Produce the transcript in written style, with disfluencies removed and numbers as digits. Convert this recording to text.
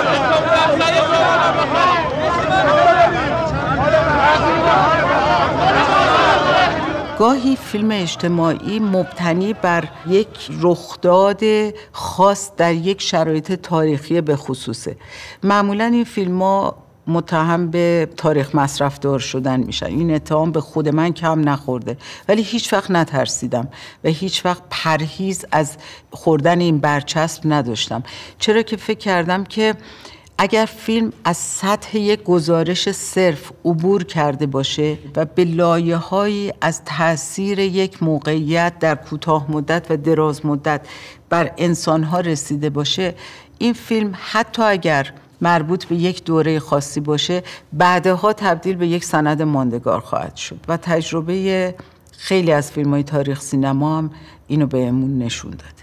گاهی فیلم اجتماعی مبتنی بر یک رخداد خاص در یک شرایط تاریخی به خصوصه. معمولاً این فیلم‌ها متهم به تاریخ مصرفدار شدن میشن. این اتهام به خود من کم نخورده، ولی هیچ وقت نترسیدم و هیچ وقت پرهیز از خوردن این برچسب نداشتم، چرا که فکر کردم که اگر فیلم از سطح یک گزارش صرف عبور کرده باشه و به لایه‌هایی از تأثیر یک موقعیت در کوتاه مدت و دراز مدت بر انسان‌ها رسیده باشه، این فیلم حتی اگر مربوط به یک دوره خاصی باشه بعدها تبدیل به یک سند ماندگار خواهد شد و تجربه خیلی از فیلم‌های تاریخ سینما هم اینو بهمون نشون داده.